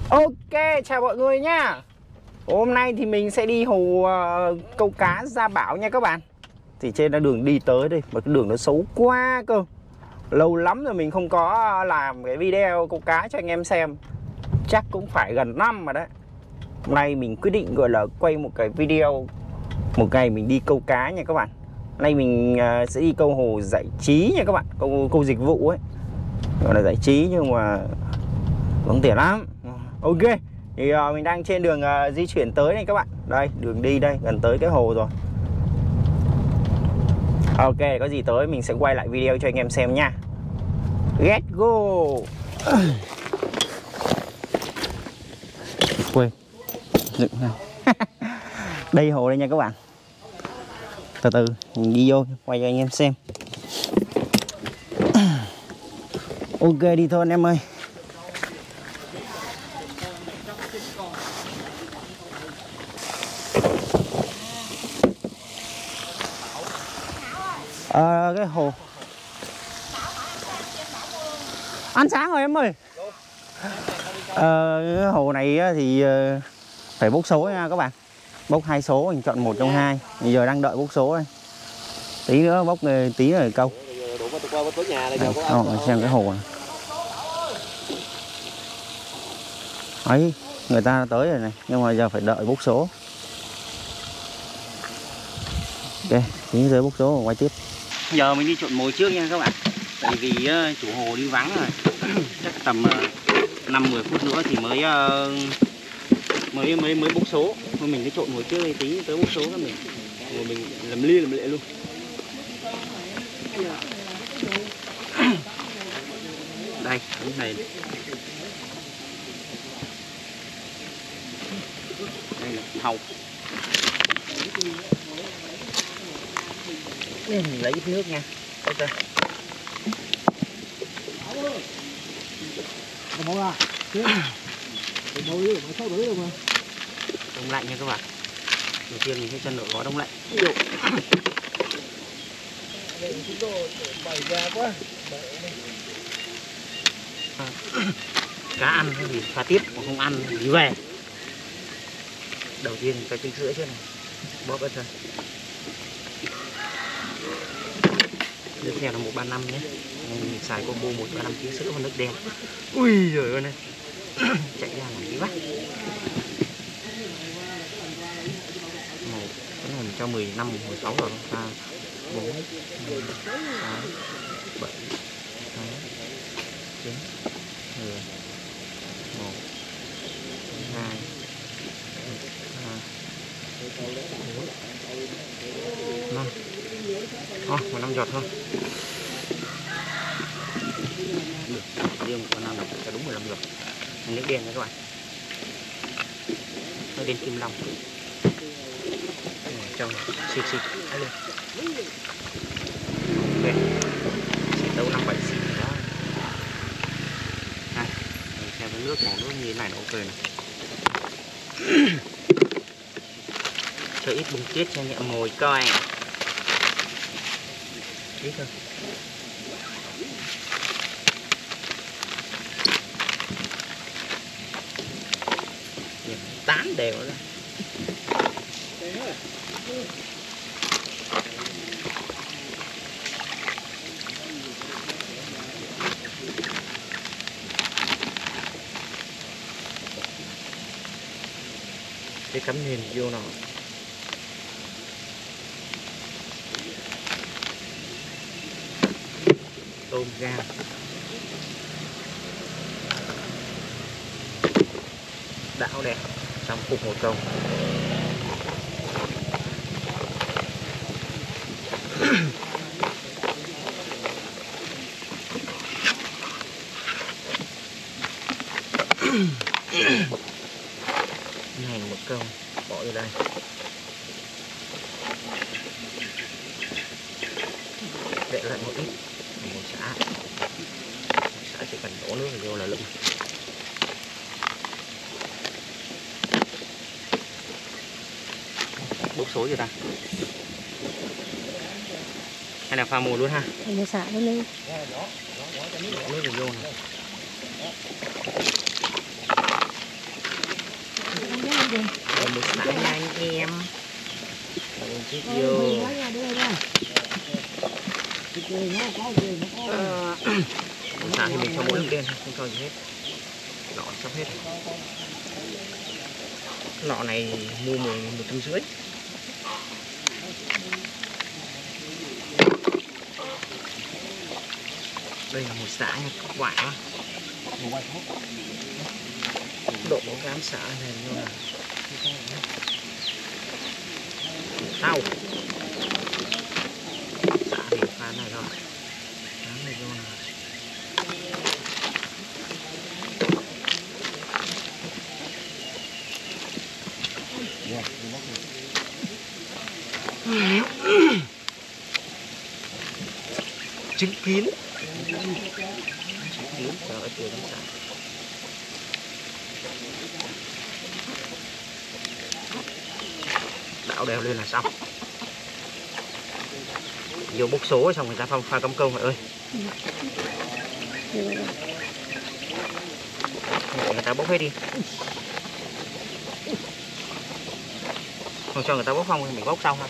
Ok, chào mọi người nhá. Hôm nay thì mình sẽ đi hồ câu cá Gia Bảo nha các bạn. Thì trên là đường đi tới đây, mà cái đường nó xấu quá cơ. Lâu lắm rồi mình không có làm cái video câu cá cho anh em xem. Chắc cũng phải gần năm rồi đấy. Hôm nay mình quyết định gọi là quay một cái video một ngày mình đi câu cá nha các bạn. Hôm nay mình sẽ đi câu hồ giải trí nha các bạn, câu dịch vụ ấy. Gọi là giải trí nhưng mà tốn tiền lắm. Ok, thì mình đang trên đường di chuyển tới này các bạn. Đây, đường đi đây, gần tới cái hồ rồi. Ok, có gì tới mình sẽ quay lại video cho anh em xem nha. Let's go. Quên dựng này. Đây hồ đây nha các bạn. Từ từ mình đi vô quay cho anh em xem. Ok, đi thôi anh em ơi. Cái hồ ăn sáng rồi em ơi. Cái hồ này thì phải bốc số nha các bạn. Bốc 2 số, mình chọn 1 trong 2. Bây giờ đang đợi bốc số đây. Tí nữa bốc tí rồi câu. Xem cái hồ này. Ấy, người ta tới rồi này, nhưng mà giờ phải đợi bốc số. Ok, tí nữa bốc số rồi quay tiếp. Giờ mình đi trộn mồi trước nha các bạn. Tại vì chủ hồ đi vắng rồi. Chắc tầm 5-10 phút nữa thì mới bốc số. Thôi mình cứ trộn mồi trước đi, tí tới bốc số các mình làm lia làm lệ luôn. Đây, cái này. Đây là hàu. Đây mình lấy ít nước nha. Ok. Đông lạnh nha các bạn. Đầu tiên mình sẽ chân nổi gói đông lạnh. Cá ăn thì pha tiếp, còn không ăn thì về. Đầu tiên cái trứng sữa trước này, bóp hết ra. Nước theo là 135 nhé. Mình xài combo 135 trứng sữa và nước đen. Ui giời ơi này. Chạy ra làm gì quá. Cái này mình cho 15, 16 rồi. 3, 4, 5, 6, 7, 8, 9, 10, 1, 2, 3, 4, 5. 15 giọt thôi. Được, riêng của năm là đúng 15 giọt. Nước đen nha các bạn. Nước đen Kim Long. Trong xịt lên. Ok. Xịt đâu 5-7 xịt đó. Này, mình xem cái nước màu nước như thế này là ok này. Cho ít bông tuyết cho nhẹ mồi coi. Ít thôi. Tán đều ra. Cái cắm nền vô nào. Tôm gan. Đảo đẹp. Xong phục một câu. Này một câu bỏ vô đây. Để lại một ít một xả chỉ cần đổ nước vô là lụm. Bốc số rồi ta. Hay là pha mồi luôn ha. Mình xả lên đi. Đổ nước vô này. một xả nha anh em. Chiếc vô. Xả thì mình cho mỗi đen không cho gì hết. Lọ sắp hết. Lọ này mua 150. Đây là một xả nha các bạn. Độ gám xả này luôn là tao xả thì pha này rồi gám này luôn là trứng kín trời ơi trời xả đảo đều lên là xong. Vô bốc số xong người ta pha công công vậy ơi. Để người ta bốc hết đi. Không cho người ta bốc phong thì mình bốc xong thôi.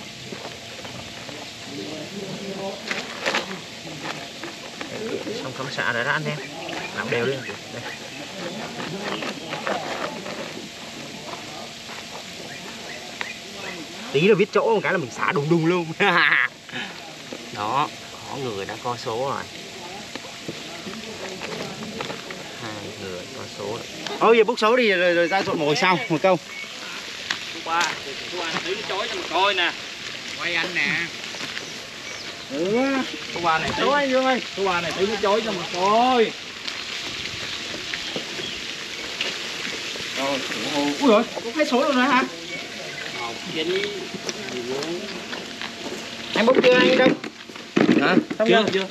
Xong cắm xạ rồi đó anh em. Đảo đều lên. Đây. Tí là biết chỗ một cái là mình xả đùng đùng luôn. Đó, có người đã có số rồi. 2 người có số rồi. Giờ bốc số đi rồi ra trộn mồi sau một câu. Chú ba thấy nó chói cho mình coi nè. Quay anh nè. Chú ba này Số anh Dương ơi. chú ba này thấy nó chói cho mình coi. Rồi, ui giời, có cái số rồi nữa hả? Anh bốc chưa anh đâu? Hả? Chưa.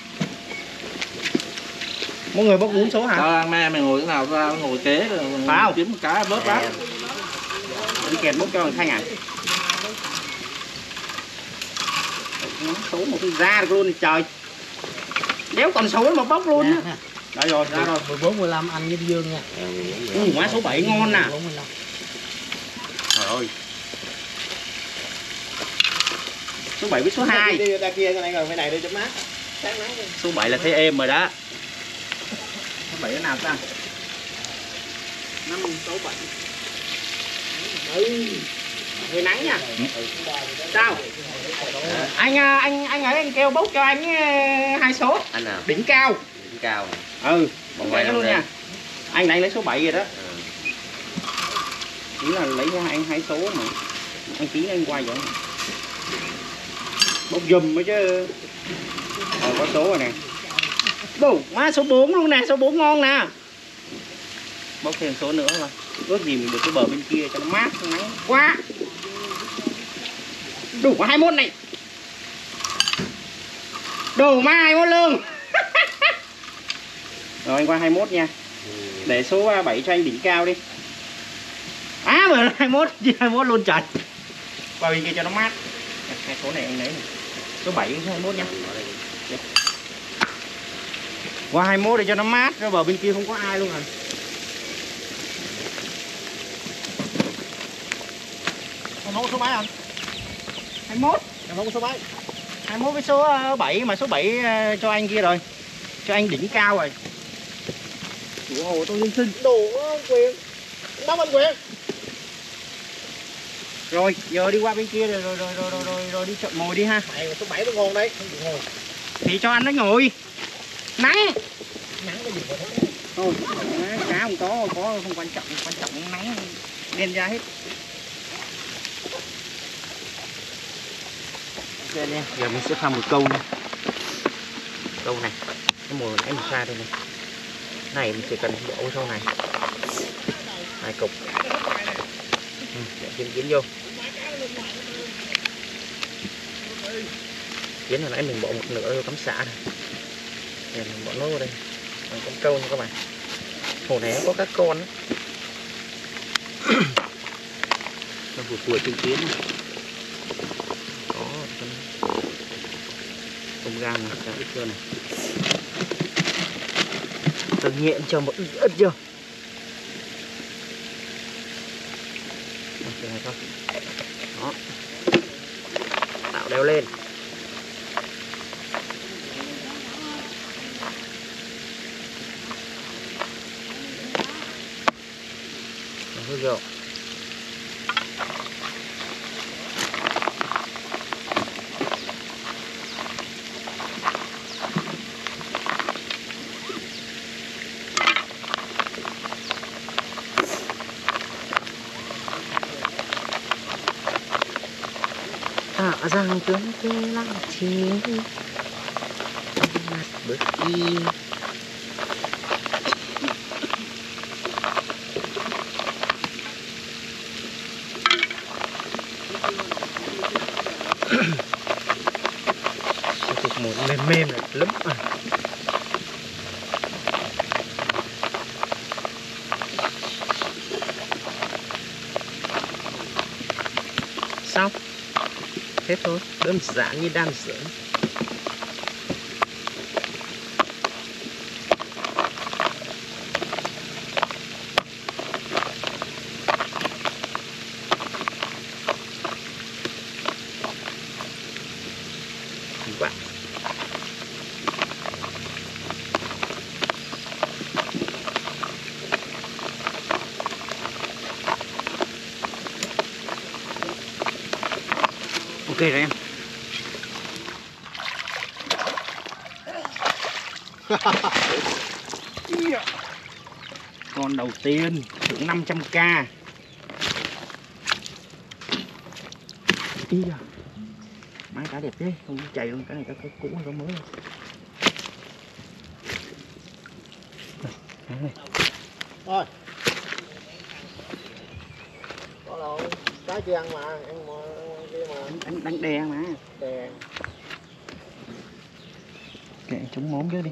Mọi người bốc 4 số hả? Tao đang mày ngồi cái nào ra ngồi kế rồi phải kiếm một cái bớt bát. Đi kèm bốc cho thằng Thanh à? Số một cái ra được luôn trời. Đéo còn số mà bốc luôn á. Đó rồi, ra rồi. 14 15 anh với Dương nha. Má số 7 ngon nè. Trời ơi. Số 7 với số 2. Đi ra kia cái này rồi cái này đi cho mát. Sáng nắng đi. Số 7 là thấy êm rồi đó. Số 7 cái nào ta? 5 6 7. Hơi nắng nha. Sao? Anh ấy anh kêu bốc cho anh 2 số. Anh nào? Đỉnh cao. Đỉnh cao. Bóng quay luôn nha. Anh đang lấy số 7 rồi đó. Chỉ là lấy cho anh 2 số mà. Anh ký anh qua vậy. Bốc dùm mới chứ. Có số rồi nè. Đủ, má số 4 luôn nè, số 4 ngon nè. Bốc thêm số nữa thôi. Ước gì mình được cái bờ bên kia cho nó mát, nắng quá. Đủ có 21 này. Đủ má 21 luôn. Rồi anh qua 21 nha. Để số 7 cho anh đỉnh cao đi. Mà 21, 21 luôn trời. Qua bên kia cho nó mát. Hai số này anh lấy này. Số 7 với số 21 nha. Qua 21 để cho nó mát, rồi bờ bên kia không có ai luôn rồi. Còn mẫu số mấy anh? 21. Còn mẫu số mấy? 21 với số 7 mà số 7 cho anh kia rồi. Cho anh đỉnh cao rồi. Ủa hồ tôi linh sinh. Đồ ông Quyền. Bấm anh Quyền. Rồi, giờ đi qua bên kia rồi đi chọn mồi đi ha. Mày số 7 nó ngon đấy, không chịu ngồi. Thì cho anh nó ngồi. Nắng. Nắng cái gì mà thế? Thôi, cá không có không quan trọng nắng đen ra hết. Ok nha, giờ mình sẽ pha một câu nha. Câu này, cái mồi nãy mình pha đây này. Này mình chỉ cần đổ sau này. 2 cục. Để kiến vô. Kiến hồi nãy mình bỏ một nửa vô cắm xả này. Để mình bỏ nó vào đây. Mình cắm câu nha các bạn. Hồ này có các con đó. Nó vừa trên kiến này. Có con gan này, ra ít chưa này. Tôi nhện cho một ít chưa. Thế này thôi. Đó. Tạo đeo lên. Rồi rồi. Tạ rằng cơn tê lặng chiếc mặt bước đi. Cục một mềm mềm này lắm à. Xong. Hết thôi, đơn giản như đan dưỡng. Wow. Ok rồi em. Con đầu tiên thưởng 500k. Ý à. Máy cá đẹp thế, không chạy luôn, cái này có cũ hay có mới không? Đây. Thôi. Có đâu, cá chưa ăn mà, ăn mà kia mà. Đánh đè mà. Đè. Kệ chúng móm trước đi.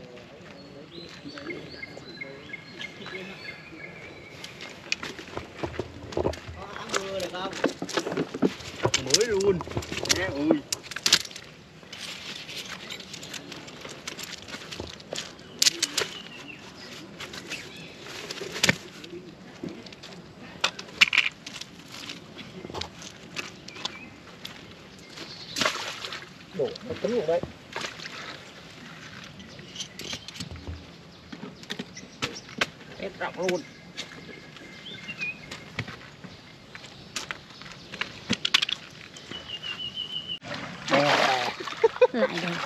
Ăn mưa được không? Mới luôn. Ui. Đủ, nó tính luôn đấy. Hết rộng luôn. Lại rồi.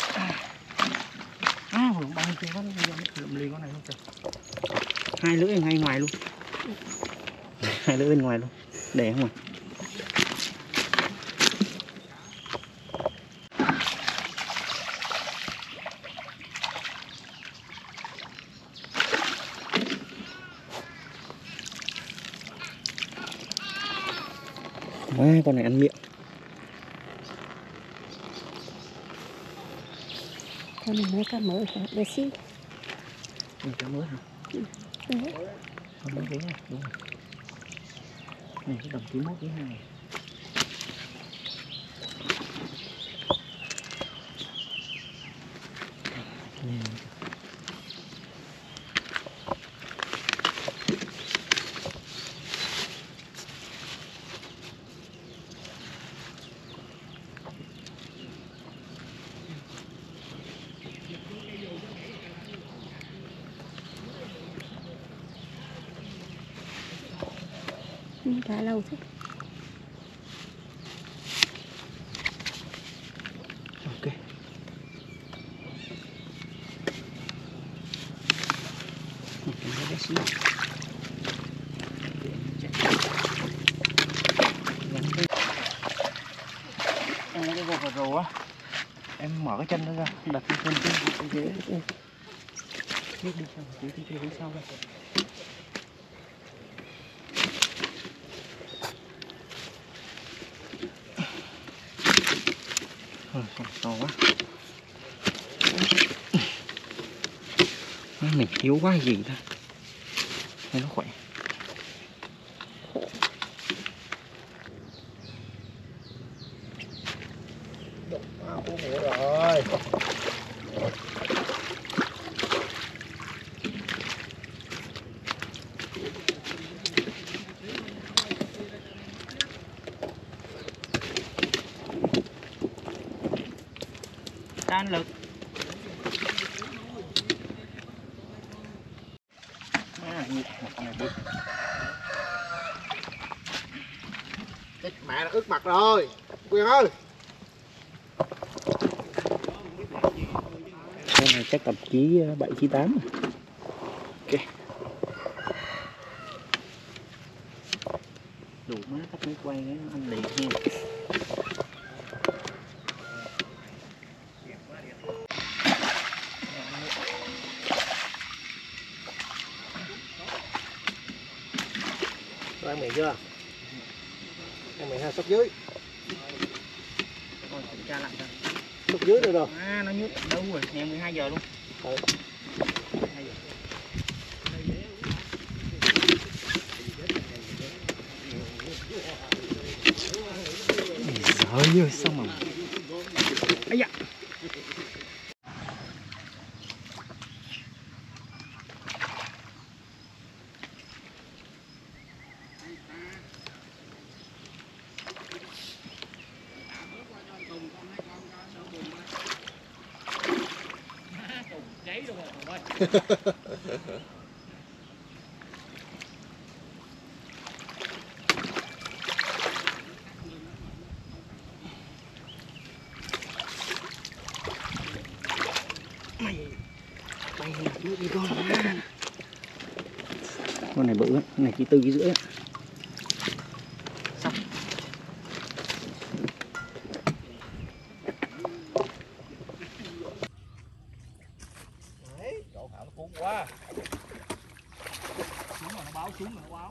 Hưởng bao nhiêu con lụm liền con này không trời. Hai lưỡi ngay ngoài luôn. Hai lưỡi bên ngoài luôn. Để không à. Con này ăn miệng. Con này mới cá mới hả? Để xí. Cá mới hả? Đấy. Con mới đúng rồi, đúng rồi. Này cái đồng 91 với 2 này. Đã lâu thế. Ok. Em lấy cái gột vào rổ á. Em mở cái chân nó ra, đặt cái chân trên ghế. Biết đi sao, đi phía sau đây. To quá. Mình thiếu quá gì ta. Hay nó khỏe. Có mùa rồi. Đan lực. Cái mẹ nó ướt mặt rồi Quyền ơi. Con này chắc tầm chí 7 chí 8. Ok. Đủ má tắt máy quay cái anh liền nha. Ăn mì chưa? Ăn mì ha, sốt dưới. Rồi kiểm tra lại coi. Sốt dưới nữa rồi. À nó nhức đâu rồi, nè 12 giờ luôn. Ừ. 12 giờ. Trời ơi sao mà. Ấy da. Cháy luôn rồi ơi. Đi con này bự á, con này chỉ 4,5 kg á. Xong. Đấy, chỗ khảo nó cuốn quá. Xuống mà nó báo, xuống mà nó báo.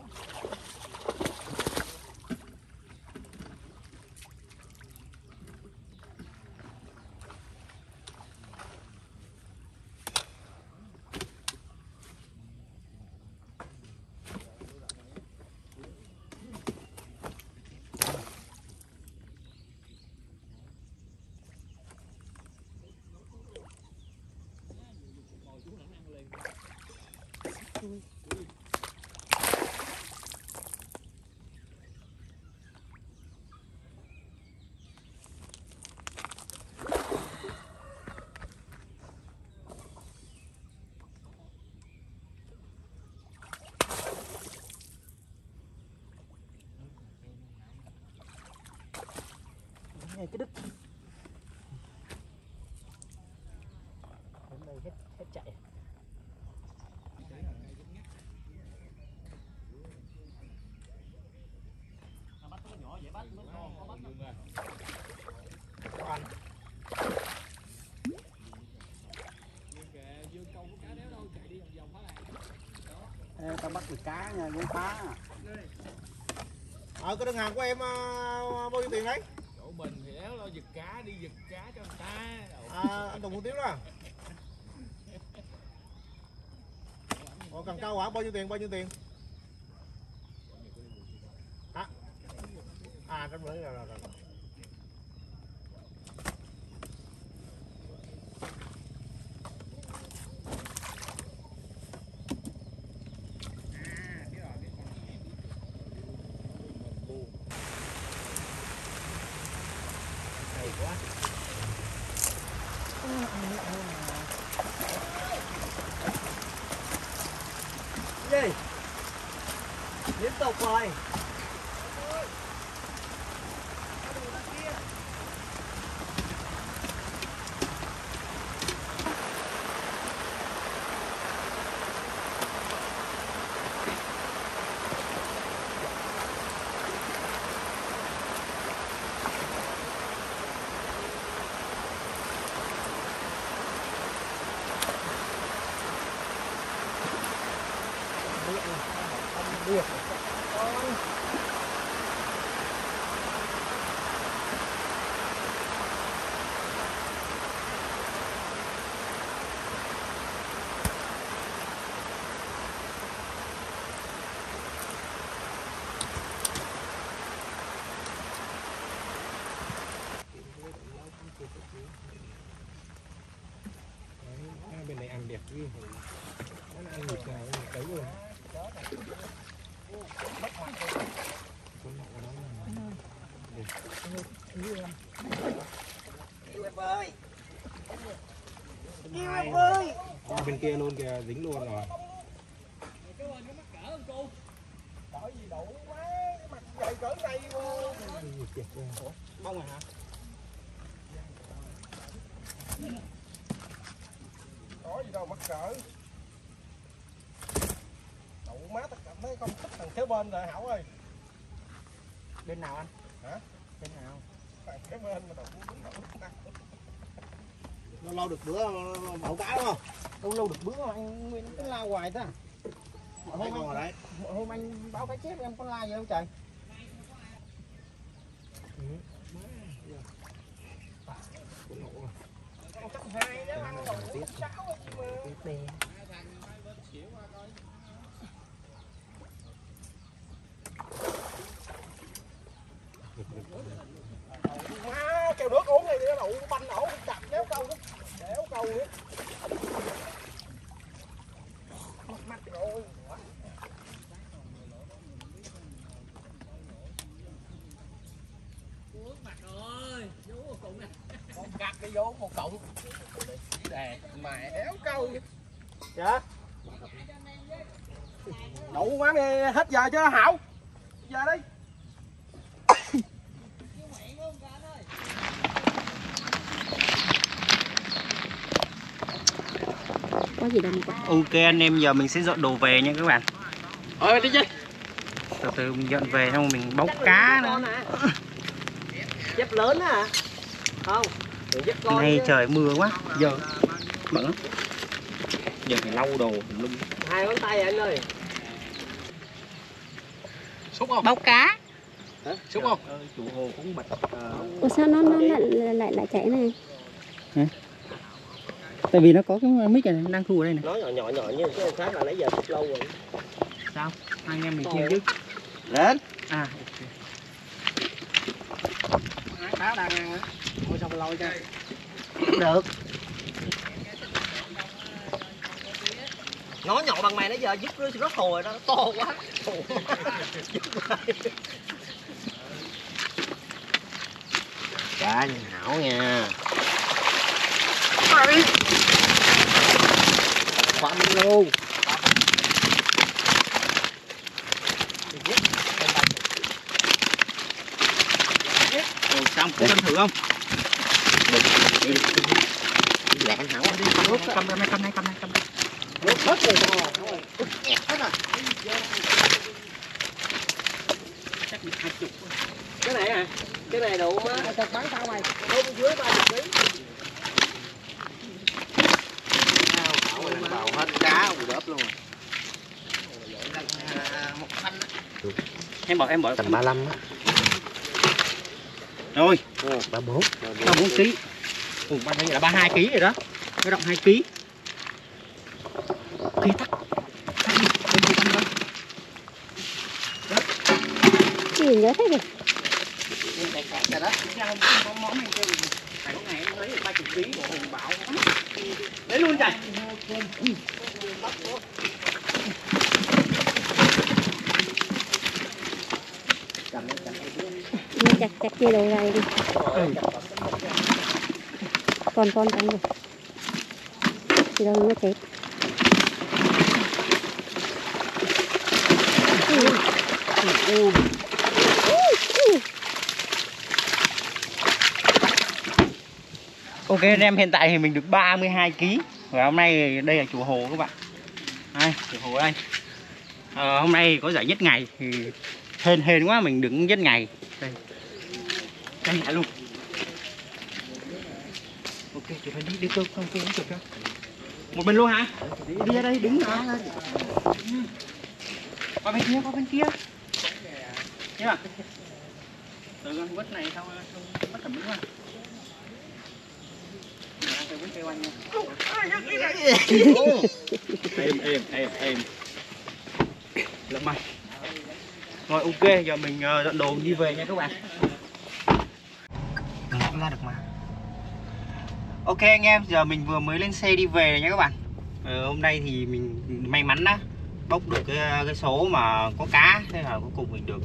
Nghe cái đứt. Đến đây hết chạy. Bắt nó nhỏ vậy bắt nó to có bắt luôn rồi. Ăn. Dương câu có cá đéo đâu chạy đi vòng vòng phá này. Ê, tao bắt được cá nha, con phá. Cái đơn hàng của em bao nhiêu tiền đấy? Chỗ mình thì đéo lo giật cá đi giật cá cho người ta. Anh Tùng hủ tiếu đó. Cần câu hả? Bao nhiêu tiền? Bao nhiêu tiền? Trăm rưỡi rồi. Hay quá. Gì? Liên tục rồi. Được. Bên này ăn đẹp ghê. Nó ăn thịt nào nó cấy luôn. Em ơi. Bên kia luôn kìa, dính luôn rồi. Bông hả? Có gì đâu mắc cỡ. Đậu má tất cả thấy không thích thằng kế bên rồi Hảo ơi. Bên nào anh? Hả? Bên nào? Thằng kế bên mà đậu lâu lâu được bữa mẫu cá đúng không? Đâu lâu được bữa mà anh Nguyên cứ la hoài ta. Mấy con rồi đấy. Hôm anh báo cái chép em có la gì đâu trời. Má kêu nước uống này đi, đậu banh ổ chặt đéo câu đéo câu nữa. Mắt rồi. Con cắt cái vốn một cọng đè mẹ đéo câu vậy. Dạ đậu má mày hết giờ chưa Hảo, giờ đi. Có gì đâu mà có. Ok anh em, giờ mình sẽ dọn đồ về nha các bạn. Đi chứ. Từ từ mình dọn về xong mình bóc cá nữa. Dép lớn á hả? Không. Dép con. Nay trời mưa quá, giờ bận lắm. Giờ phải lau đồ lung. 2 ngón tay anh ơi. Xúc không? Bóc cá. Hả? Xúc không? Chủ hồ cũng bật. Ủa sao nó lại chạy này? Tại vì nó có cái mic này đang thu ở đây này. Nó nhỏ như cái khác là nãy giờ xúc lâu rồi. Sao? Hai anh em mình chiên chứ. Lên. À. Đá đang ăn á. Thôi xong lôi cho. Được. Nó nhỏ bằng mày nãy giờ dứt rất hồi rồi đó, nó to quá. Cá nhân Hảo nha. Khoan luôn. Ồ, xong, có ăn thử không? Dạ anh Hảo đi. Cầm này. Nước hết rồi sao rồi. Nhẹt hết rồi. Chắc được 20. Cái này à? Cái này đủ má. Sao bán sao mày? Không dưới 30 kg. Hảo này vào hết cá rồi đớp luôn rồi. Một thanh á. Em bỏ Tầm 35 á. Rồi, 34. 34 kg. Ủa, bao nhiêu là 32 kg rồi đó. Cái động 2 kg. Ok tắt. Cái gì nhớ thế kìa. Rồi đó, món này kêu phải có ngày em lấy được 30 kg của Hùng Bảo. Lấy luôn trời. Chặt chia đầu này đi. Con cắn được. Thì đâu nó chết. Ok anh em, hiện tại thì mình được 32 kg. Và hôm nay đây là chủ hồ các bạn. Đây, chủ hồ đây. Hôm nay có giải nhất ngày thì hên quá mình đứng nhất ngày. Đây. Đây lại luôn. Ok, chụp hình đi cơ, không kia chụp cho. Một bên luôn hả? Đi ra đây đứng hả? Qua bên kia. Nhá. Từ con vết này xong bắt cầm đứng qua. Em lắm mày. Rồi ok, giờ mình dọn đồ đi về nha các bạn. Mình ra được mà. Ok anh em, giờ mình vừa mới lên xe đi về nha các bạn. Hôm nay thì mình may mắn đó, bốc được cái số mà có cá, thế là cuối cùng mình được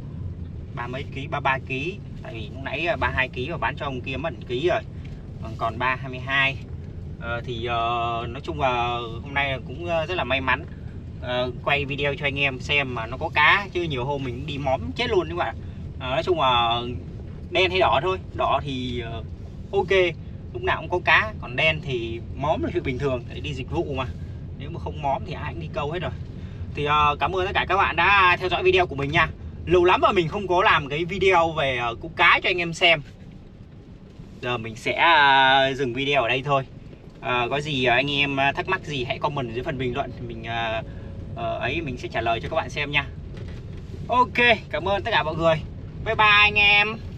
33 kg. Tại vì lúc nãy 32 kg và bán cho ông kia mất 1 kg rồi, còn 322. Nói chung là hôm nay cũng rất là may mắn quay video cho anh em xem mà nó có cá, chứ nhiều hôm mình đi móm chết luôn các bạn. Nói chung là đen hay đỏ thôi, đỏ thì ok, lúc nào cũng có cá, còn đen thì móm là chuyện bình thường, để đi dịch vụ mà, nếu mà không móm thì ai cũng đi câu hết rồi. Thì cảm ơn tất cả các bạn đã theo dõi video của mình nha. Lâu lắm mà mình không có làm cái video về câu cá cho anh em xem. Giờ mình sẽ dừng video ở đây thôi. Có gì anh em thắc mắc gì hãy comment dưới phần bình luận, mình mình sẽ trả lời cho các bạn xem nha. Ok, cảm ơn tất cả mọi người. Bye bye anh em.